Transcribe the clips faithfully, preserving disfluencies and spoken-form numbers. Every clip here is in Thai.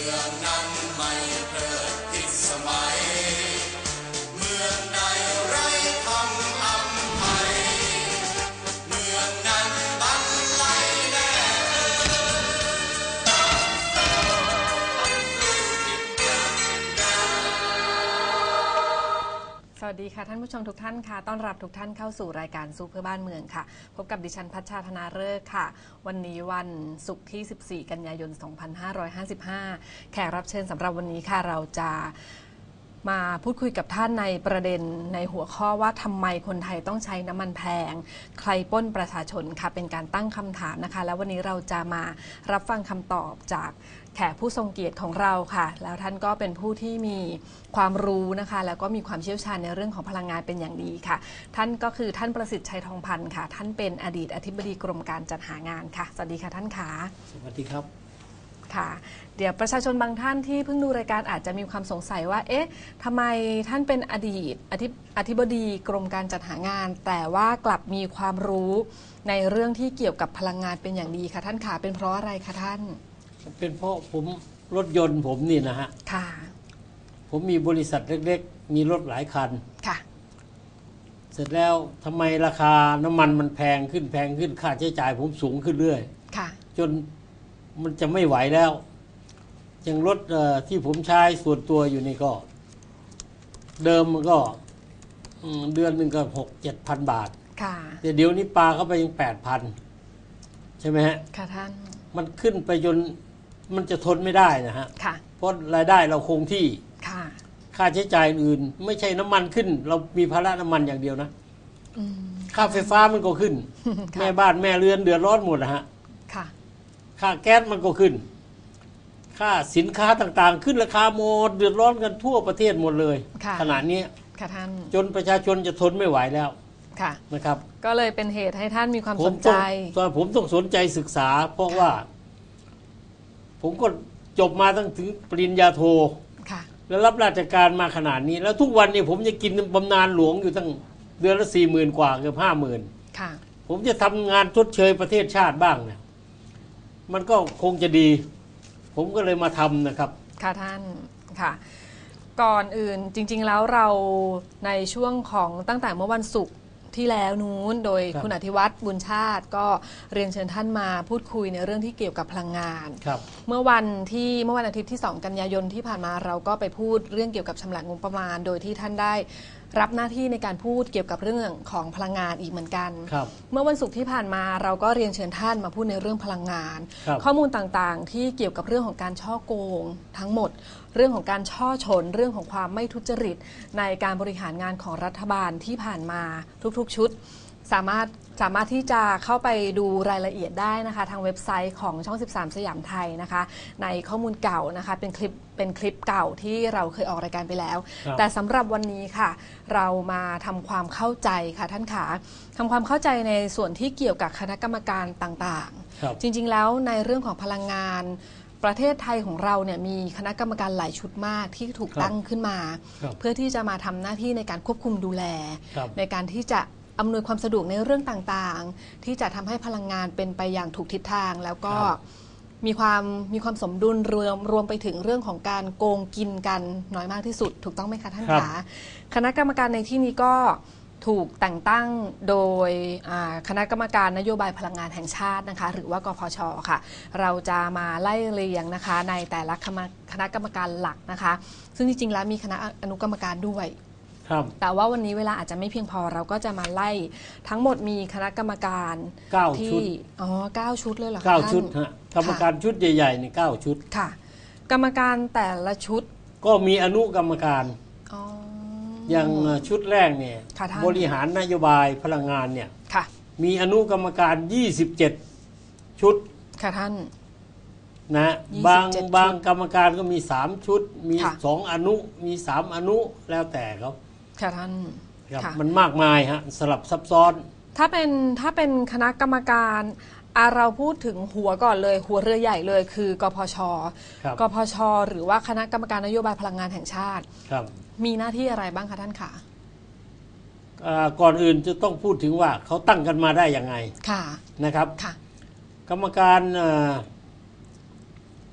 องนั้นไม่เพลิดผิดสมัยเมืองใดไร้คำอำไพเมืองนั้นบันไลแน่สวัสดีค่ะท่านผู้ชมทุกท่านค่ะต้อนรับทุกท่านเข้าสู่รายการสู้เพื่อบ้านเมืองค่ะพบกับดิฉันพัชชาธนาฤกษ์ค่ะวันนี้วันศุกร์ที่สิบสี่กันยายนสองพันห้าร้อยห้าสิบห้าแขกรับเชิญสำหรับวันนี้ค่ะเราจะมาพูดคุยกับท่านในประเด็นในหัวข้อว่าทำไมคนไทยต้องใช้น้ำมันแพงใครปล้นประชาชนค่ะเป็นการตั้งคำถามนะคะแล้ววันนี้เราจะมารับฟังคำตอบจากแขกผู้ทรงเกียรติของเราค่ะแล้วท่านก็เป็นผู้ที่มีความรู้นะคะแล้วก็มีความเชี่ยวชาญในเรื่องของพลังงานเป็นอย่างดีค่ะท่านก็คือท่านประสิทธิ์ชัยทองพันธ์ค่ะท่านเป็นอดีตอธิบดีกรมการจัดหางานค่ะสวัสดีค่ะท่านคะสวัสดีครับค่ะเดี๋ยวประชาชนบางท่านที่เพิ่งดูรายการอาจจะมีความสงสัยว่าเอ๊ะทำไมท่านเป็นอดีตอธิอธิบดีกรมการจัดหางานแต่ว่ากลับมีความรู้ในเรื่องที่เกี่ยวกับพลังงานเป็นอย่างดีค่ะท่านคะเป็นเพราะอะไรคะท่านเป็นเพราะผมรถยนต์ผมนี่นะฮะค่ะผมมีบริษัทเล็กๆมีรถหลายคันค่ะเสร็จแล้วทำไมราคาน้ำมันมันแพงขึ้นแพงขึ้นค่าใช้จ่ายผมสูงขึ้นเรื่อยค่ะจนมันจะไม่ไหวแล้วอย่างรถที่ผมใช้ส่วนตัวอยู่นี่ก็เดิมมันก็เดือนหนึ่งก็หกเจ็ดพันบาทค่ะแต่เดี๋ยวนี้ปลาเข้าไปยังแปดพันใช่ไหมฮะค่ะท่านมันขึ้นไปจนมันจะทนไม่ได้นะฮะค่ะเพราะรายได้เราคงที่ค่ะค่าใช้จ่ายอื่นไม่ใช่น้ำมันขึ้นเรามีภาระน้ำมันอย่างเดียวนะค่าไฟฟ้ามันก็ขึ้นแม่บ้านแม่เรือนเดือดร้อนหมดนะฮะค่ะค่าแก๊สมันก็ขึ้นค่าสินค้าต่างๆขึ้นราคาหมดเดือดร้อนกันทั่วประเทศหมดเลยขณะนี้ค่ะท่านจนประชาชนจะทนไม่ไหวแล้วค่ะนะครับก็เลยเป็นเหตุให้ท่านมีความสนใจตอนผมต้องสนใจศึกษาเพราะว่าผมก็จบมาตั้งถึงปริญญาโทแล้วรับราชการมาขนาดนี้แล้วทุกวันนี้ผมจะกินบำนาญหลวงอยู่ตั้งเดือนละสี่หมื่นกว่าเกือบห้าหมื่นผมจะทำงานชดเชยประเทศชาติบ้างเนี่ยมันก็คงจะดีผมก็เลยมาทำนะครับค่ะท่านค่ะก่อนอื่นจริงๆแล้วเราในช่วงของตั้งแต่เมื่อวันศุกร์ที่แล้วนู้นโดยคุณอธิวัฒน์บุญชาติก็เรียนเชิญท่านมาพูดคุยในเรื่องที่เกี่ยวกับพลังงานเมื่อวันที่เมื่อวันอาทิตย์ที่สองกันยายนที่ผ่านมาเราก็ไปพูดเรื่องเกี่ยวกับชำระงบประมาณโดยที่ท่านได้รับหน้าที่ในการพูดเกี่ยวกับเรื่องของพลังงานอีกเหมือนกันเมื่อวันศุกร์ที่ผ่านมาเราก็เรียนเชิญท่านมาพูดในเรื่องพลังงานข้อมูลต่างๆที่เกี่ยวกับเรื่องของการช่อโกงทั้งหมดเรื่องของการช่อฉนเรื่องของความไม่ทุจริตในการบริหารงานของรัฐบาลที่ผ่านมาทุกๆชุดสามารถสามารถที่จะเข้าไปดูรายละเอียดได้นะคะทางเว็บไซต์ของช่องสิบสามสยามไทยนะคะในข้อมูลเก่านะคะเป็นคลิปเป็นคลิปเก่าที่เราเคยออกรายการไปแล้วแต่สำหรับวันนี้ค่ะเรามาทำความเข้าใจค่ะท่านขาทำความเข้าใจในส่วนที่เกี่ยวกับคณะกรรมการต่างๆจริงๆแล้วในเรื่องของพลังงานประเทศไทยของเราเนี่ยมีคณะกรรมการหลายชุดมากที่ถูกตั้งขึ้นมาเพื่อที่จะมาทำหน้าที่ในการควบคุมดูแลในการที่จะอำนวยความสะดวกในเรื่องต่างๆที่จะทำให้พลังงานเป็นไปอย่างถูกทิศทางแล้วก็มีความมีความสมดุลรวมรวมไปถึงเรื่องของการโกงกินกันน้อยมากที่สุดถูกต้องไหมคะท่านคะคณะกรรมการในที่นี้ก็ถูกแต่งตั้งโดยคณะกรรมการนโยบายพลังงานแห่งชาตินะคะหรือว่ากพช.ค่ะเราจะมาไล่เรียงนะคะในแต่ละคณะกรรมการหลักนะคะซึ่งจริงๆแล้วมีคณะอนุกรรมการด้วยแต่ว่าวันนี้เวลาอาจจะไม่เพียงพอเราก็จะมาไล่ทั้งหมดมีคณะกรรมการที่อ๋อเก้าชุดเลยเหรอคะเก้าชุดฮะกรรมการชุดใหญ่ๆนี่เก้าชุดค่ะกรรมการแต่ละชุดก็มีอนุกรรมการอย่างชุดแรกเนี่ยบริหารนโยบายพลังงานเนี่ยมีอนุกรรมการยี่สิบเจ็ดชุดค่ะท่านนะบางบางกรรมการก็มีสามชุดมีสองอนุมีสามอนุแล้วแต่เขาค่ะท่านมันมากมายฮะสลับซับซ้อนถ้าเป็นถ้าเป็นคณะกรรมการเราพูดถึงหัวก่อนเลยหัวเรือใหญ่เลยคือกพช.กพช.หรือว่าคณะกรรมการนโยบายพลังงานแห่งชาติมีหน้าที่อะไรบ้างคะท่านคะก่อนอื่นจะต้องพูดถึงว่าเขาตั้งกันมาได้ยังไงนะครับกรรมการ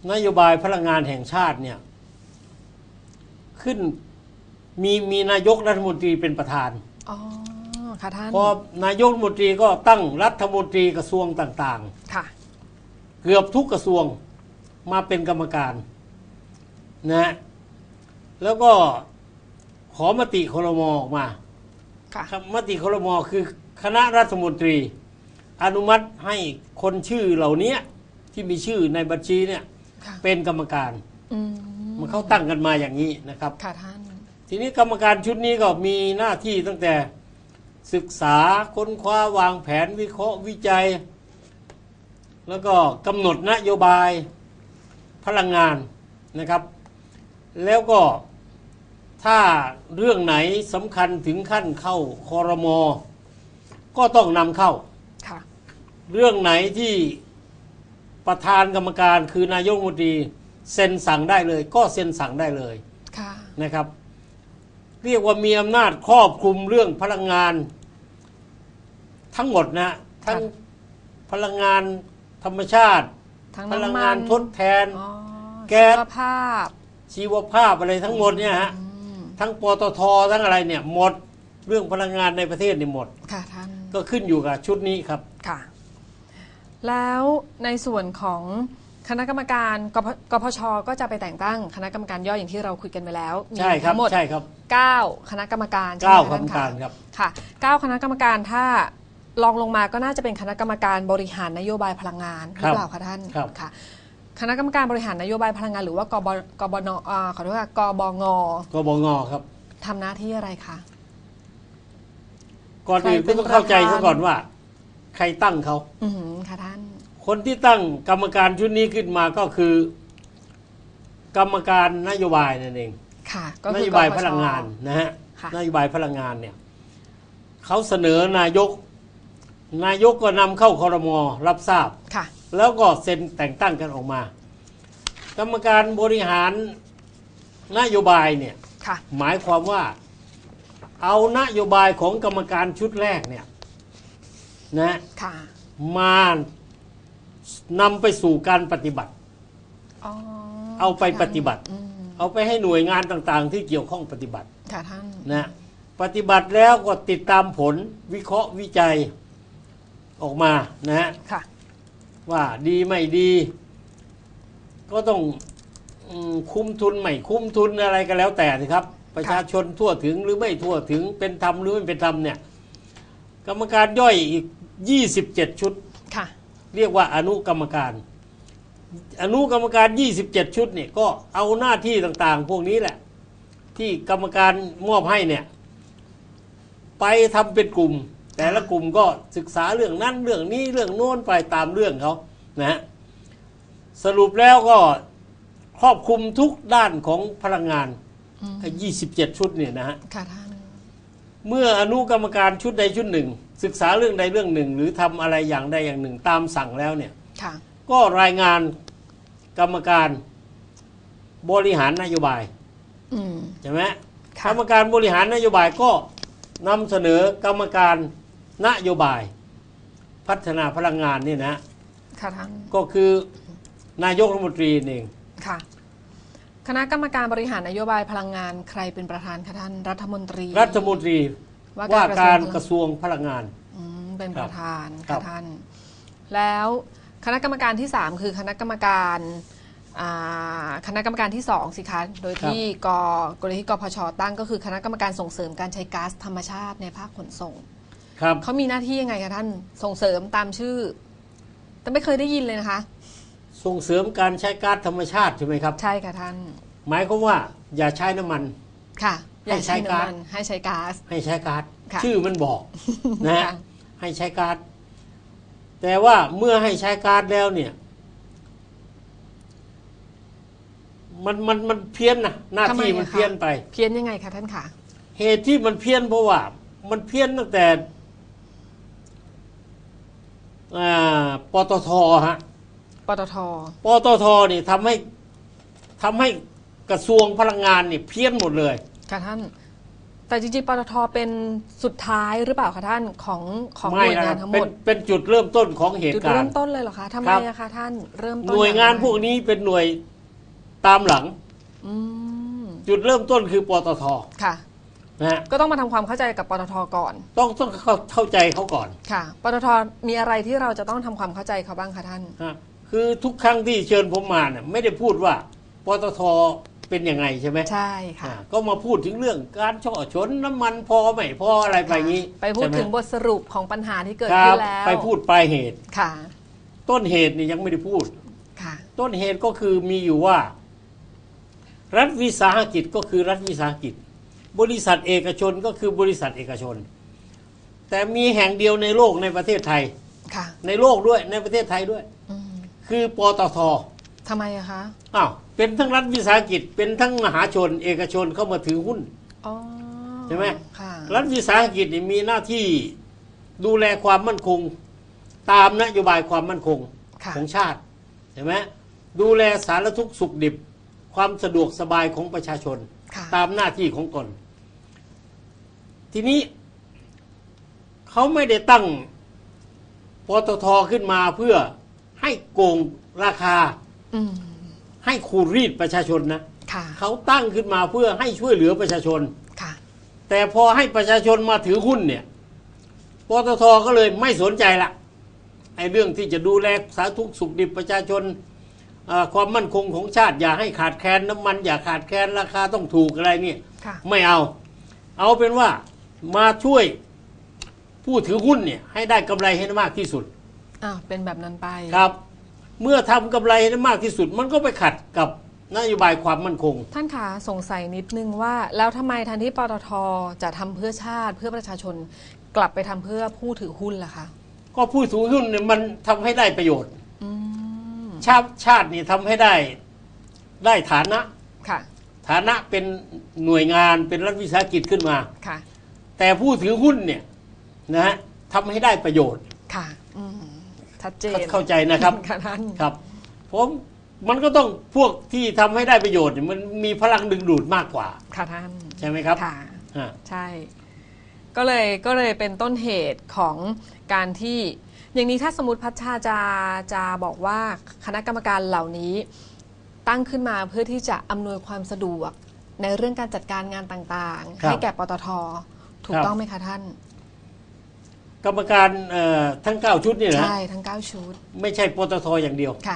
นโยบายพลังงานแห่งชาติเนี่ยขึ้นมีมีนายกรัฐมนตรีเป็นประธานอ๋อค่ะท่านพอนายกรัฐมนตรีก็ตั้งรัฐมนตรีกระทรวงต่างๆค่ะเกือบทุกกระทรวงมาเป็นกรรมการนะแล้วก็ขอมติครม.ออกมาค่ะมติครม.คือคณะรัฐมนตรีอนุมัติให้คนชื่อเหล่านี้ที่มีชื่อในบัญชีเนี่ยเป็นกรรมการมันเขาตั้งกันมาอย่างนี้นะครับค่ะท่านทีนี้กรรมการชุดนี้ก็มีหน้าที่ตั้งแต่ศึกษาค้นคว้าวางแผนวิเคราะห์วิจัยแล้วก็กำหนดนโยบายพลังงานนะครับแล้วก็ถ้าเรื่องไหนสำคัญถึงขั้นเข้าครม.ก็ต้องนำเข้าเรื่องไหนที่ประธานกรรมการคือนายกรัฐมนตรีเซ็นสั่งได้เลยก็เซ็นสั่งได้เลยนะครับเรียกว่ามีอำนาจครอบคลุมเรื่องพลังงานทั้งหมดนะทั้งพลังงานธรรมชาติพลังงานทดแทนแก๊สชีวภาพชีวภาพอะไรทั้งหมดเนี่ยฮะทั้งปตท.ทั้งอะไรเนี่ยหมดเรื่องพลังงานในประเทศนี่หมดค่ะท่านก็ขึ้นอยู่กับชุดนี้ครับค่ะแล้วในส่วนของคณะกรรมการกพช.ก็จะไปแต่งตั้งคณะกรรมการย่อยอย่างที่เราคุยกันไปแล้วมีทั้งหมดเก้าคณะกรรมการเก้าคณะกรรมการครับค่ะเก้าคณะกรรมการถ้าลองลงมาก็น่าจะเป็นคณะกรรมการบริหารนโยบายพลังงานหรือเปล่าคะท่านค่ะคณะกรรมการบริหารนโยบายพลังงานหรือว่ากบกบนขอโทษค่ะกบงกบงครับทำหน้าที่อะไรคะก่อนอื่นก็ต้องเข้าใจซะก่อนว่าใครตั้งเขาอือค่ะท่านคนที่ตั้งกรรมการชุดนี้ขึ้นมาก็คือกรรมการนโยบายนั่นเองค่ะนโยบายพลังงานนะฮะนโยบายพลังงานเนี่ยเขาเสนอนายกนายกก็นำเข้าครม.รับทราบค่ะแล้วก็เซ็นแต่งตั้งกันออกมากรรมการบริหารนโยบายเนี่ยหมายความว่าเอานโยบายของกรรมการชุดแรกเนี่ยนะมานำไปสู่การปฏิบัติเอาไปปฏิบัติเอาไปให้หน่วยงานต่างๆที่เกี่ยวข้องปฏิบัตินะปฏิบัติแล้วก็ติดตามผลวิเคราะห์วิจัยออกมานะฮะว่าดีไม่ดีก็ต้องคุ้มทุนไม่คุ้มทุนอะไรก็แล้วแต่นะครับประชาชนทั่วถึงหรือไม่ทั่วถึงเป็นธรรมหรือไม่เป็นธรรมเนี่ยกรรมการย่อยอีกยี่สิบเจ็ดชุดเรียกว่าอนุกรรมการอนุกรรมการยี่สิบเจ็ดชุดเนี่ยก็เอาหน้าที่ต่างๆพวกนี้แหละที่กรรมการมอบให้เนี่ยไปทำเป็นกลุ่มแต่ละกลุ่มก็ศึกษาเรื่องนั้นเรื่องนี้เรื่องโน้นไปตามเรื่องเขานะฮะสรุปแล้วก็ครอบคลุมทุกด้านของพลังงานยี่สิบเจ็ดชุดเนี่ยนะฮะเมื่ออนุกรรมการชุดใดชุดหนึ่งศึกษาเรื่องใดเรื่องหนึ่งหรือทำอะไรอย่างใดอย่างหนึ่งตามสั่งแล้วเนี่ยก็รายงานกรรมการบริหารนโยบายใช่ไหมกรรมการบริหารนโยบายก็นำเสนอกรรมการนโยบายพัฒนาพลังงานนี่นะก็คือนายกรัฐมนตรีเองค่ะคณะกรรมการบริหารนโยบายพลังงานใครเป็นประธานคะท่านรัฐมนตรีรัฐมนตรีว่าการกระทรวงพลังงานเป็นประธานค่ะท่านแล้วคณะกรรมการที่สามคือคณะกรรมการคณะกรรมการที่สองสิคะโดยที่กกรณีที่กพช.ตั้งก็คือคณะกรรมการส่งเสริมการใช้ก๊าซธรรมชาติในภาคขนส่งเขามีหน้าที่ยังไงคะท่านส่งเสริมตามชื่อแต่ไม่เคยได้ยินเลยนะคะส่งเสริมการใช้ก๊าซธรรมชาติใช่ไหมครับใช่ค่ะท่านหมายความว่าอย่าใช้น้ำมันค่ะอย่าใช้น้ำมันให้ใช้ก๊าซให้ใช้ก๊าซชื่อมันบอกนะให้ใช้ก๊าซแต่ว่าเมื่อให้ใช้ก๊าซแล้วเนี่ยมันมันมันเพี้ยนนะหน้าที่มันเพี้ยนไปเพี้ยนยังไงคะท่านคะเหตุที่มันเพี้ยนเพราะว่ามันเพี้ยนตั้งแต่ปตท.ฮะปตท. ปตท.นี่ทำให้ทำให้กระทรวงพลังงานนี่เพี้ยนหมดเลยค่ะท่านแต่จริงๆปตทเป็นสุดท้ายหรือเปล่าคะท่านของของหไม่น่วยนะงานทั้งหเป็มนดเป็นจุดเริ่มต้นของเหจุตุดการเริ่มณ์ต้นเลยเหรอคะทำไมครับอะคะท่านเริ่มต้นหน่วยงานอย่ไรพวกนี้เป็นหน่วยตามหลังอืมจุดเริ่มต้นคือปตทค่ะนะฮะก็ต้องมาทำความเข้าใจกับปตทก่อนต้องต้องเข้าเข้าใจเขาก่อนค่ะปตทมีอะไรที่เราจะต้องทำความเข้าใจเขาบ้างคะท่านฮะคือทุกครั้งที่เชิญผมมาเนี่ยไม่ได้พูดว่าปตทเป็นยังไงใช่ไหมใช่ค่ะอ่าก็มาพูดถึงเรื่องการช่อชนน้ำมันพอไม่พออะไรไปงี้ไปพูดใช่หมถึงบทสรุปของปัญหาที่เกิดคขึ้รับนแล้วไปพูดปลายเหตุค่ะต้นเหตุนี่ยังไม่ได้พูดค่ะต้นเหตุก็คือมีอยู่ว่า รัฐวิสาหกิจก็คือรัฐวิสาหกิจ บริษัทเอกชนก็คือบริษัทเอกชน แต่มีแห่งเดียวในโลกในประเทศไทยค่ะในโลกด้วยในประเทศไทยด้วยอืมคือปตททำไมอะคะอ้าวเป็นทั้งรัฐวิสาหกิจเป็นทั้งมหาชน เอกชนเข้ามาถือหุ้นอ๋อใช่ไหมค่ะรัฐวิสาหกิจนี่มีหน้าที่ดูแลความมั่นคง ตามนโยบายความมั่นคงค่ะของชาติใช่ไหมดูแลสารทุกข์สุขดิบ ความสะดวกสบายของประชาชนค่ะตามหน้าที่ของตนทีนี้เขาไม่ได้ตั้งปตทขึ้นมาเพื่อให้โกงราคาอืมให้ขูดรีดประชาชนนะค่ะเขาตั้งขึ้นมาเพื่อให้ช่วยเหลือประชาชนค่ะแต่พอให้ประชาชนมาถือหุ้นเนี่ยปตทก็เลยไม่สนใจละไอ้เรื่องที่จะดูแลสาธารณสุขสุขดิบประชาชนอ่าความมั่นคงของชาติอย่าให้ขาดแคลนน้ำมันอย่าขาดแคลนราคาต้องถูกอะไรเนี่ยค่ะไม่เอา เอาเป็นว่ามาช่วยผู้ถือหุ้นเนี่ยให้ได้กำไรให้ได้มากที่สุดอ้าวเป็นแบบนั้นไปครับ เมื่อทำกำไรให้ได้มากที่สุด มันก็ไปขัดกับนโยบายความมั่นคงท่านคะสงสัยนิดนึงว่า แล้วทำไมแทนที่ปตทจะทำเพื่อชาติเพื่อประชาชน กลับไปทำเพื่อผู้ถือหุ้นล่ะคะก็ผู้ถือหุ้นเนี่ยมันทำให้ได้ประโยชน์อืมชาติชาตินี่ทำให้ได้ได้ฐานะค่ะฐานะเป็นหน่วยงานเป็นรัฐวิสาหกิจขึ้นมาค่ะแต่ผู้ถือหุ้นเนี่ยนะฮะทำให้ได้ประโยชน์ค่ะอืมชัดเจนเข้าใจนะครับค่ะท่านครับผมมันก็ต้องพวกที่ทำให้ได้ประโยชน์เนี่ยมันมีพลังดึงดูดมากกว่าค่ะท่านใช่ไหมครับค่ะอ่าใช่ ก็เลยก็เลยเป็นต้นเหตุของการที่ อย่างนี้ถ้าสมมติพัชชาจะจะบอกว่าคณะกรรมการเหล่านี้ตั้งขึ้นมาเพื่อที่จะอำนวยความสะดวกในเรื่องการจัดการงานต่างๆ ให้แก่ปตท. ถูกต้องไหมคะท่านกรรมการเอ่อทั้งเก้าชุดนี่นะใช่ทั้งเก้าชุดไม่ใช่ปตทอย่างเดียวค่ะ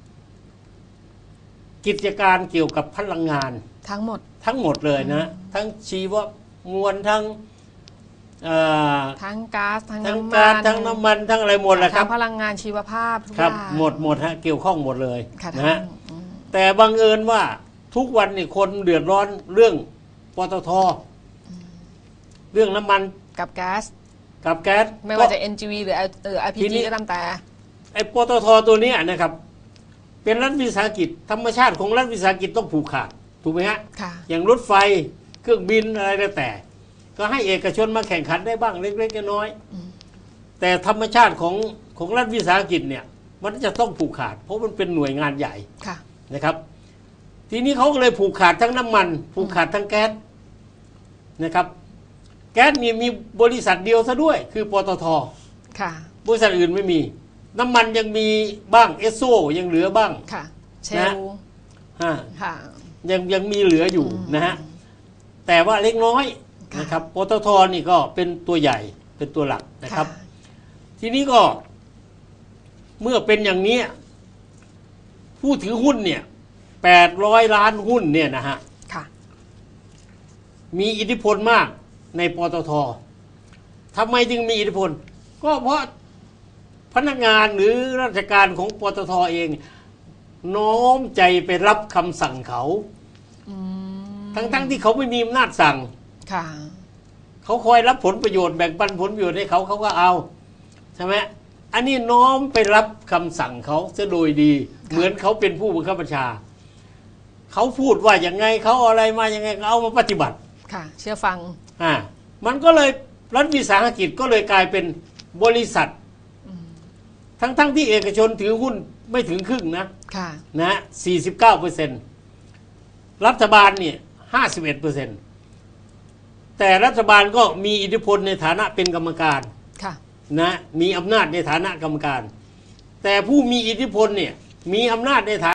กิจการเกี่ยวกับพลังงานทั้งหมดทั้งหมดเลยนะ ทั้งชีวมวลทั้งเอ่อทั้งก๊าซทั้งทั้งน้ำก๊ามัซนทั้งน้ำมันทั้งอะไรหมดแหละคทั้รับงพลังงานชีวภาพทุกครับอย่างหมดหมดฮะเกี่ยวข้องหมดเลยค่ะนะท่าฮะนอืมแต่บังเอิญว่าทุกวันนี่คนเดือดร้อนเรื่องปตทเรื่องน้ำมันกับแก๊สกับแก๊สไม่ว่าจะก็เอ็น จี วี หรือเอ่อทีแอล พีนี้จี ก็ตามแต่ไอ้ปตทตัวเนี้ยนะครับ เป็นรัฐวิสาหกิจธรรมชาติของรัฐวิสาหกิจต้องผูกขาดถูกไหมฮะค่ะอย่างรถไฟเครื่องบินอะไรแล้วแต่ ก็ให้เอกชนมาแข่งขันได้บ้างเล็กๆน้อยๆแต่ธรรมชาติของของรัฐวิสาหกิจเนี่ย มันจะต้องผูกขาด เพราะมันเป็นหน่วยงานใหญ่ค่ะนะครับ ทีนี้เขาก็เลยผูกขาดทั้งน้ำมัน ผูกขาดทั้งแก๊สนะครับ แก๊สนี่มีบริษัทเดียวซะด้วย คือปตท. ค่ะบริษัทอื่นไม่มี น้ำมันยังมีบ้างเอสโซยังเหลือบ้างค่ะ เชนะลฮะค่ะยังยังมีเหลืออยู่นะฮะแต่ว่าเล็กน้อยค่ะนะครับปตทนี่ก็เป็นตัวใหญ่เป็นตัวหลักนะครับค่ะทีนี้ก็เมื่อเป็นอย่างนี้ผู้ถือหุ้นเนี่ยแปดร้อยล้านหุ้นเนี่ยนะฮะค่ะมีอิทธิพลมากในปตททำไมจึงมีอิทธิพล ก็เพราะพนักงานหรือราชการของปตทเอง น้อมใจไปรับคำสั่งเขาอืมทั้งๆที่เขาไม่มีอำนาจสั่งค่ะเขาคอยรับผลประโยชน์แบ่งปันผลประโยชน์ให้เขาเขาก็เอาใช่ไหมอันนี้น้อมไปรับคำสั่งเขาจะโดยดี เหมือนเขาเป็นผู้บังคับบัญชาเขาพูดว่าอย่างไงเขาเอาอะไรมาอย่างไงเขาเอามาปฏิบัติค่ะ เชื่อฟังอ่ามันก็เลยรัฐวิสาหกิจก็เลยกลายเป็นบริษัททั้งๆทที่เอกชนถือหุ้นไม่ถึงครึ่งนะค่ะนะฮะสี่สิบเก้าเปอร์เซ็นต์รัฐบาลเนี่ยห้าสิบเอ็ดเปอร์เซ็นต์แต่รัฐบาลก็มีอิทธิพลในฐานะเป็นกรรมการนะมีอำนาจในฐานะกรรมการแต่ผู้มีอิทธิพลเนี่ยมีอำนาจในฐานะ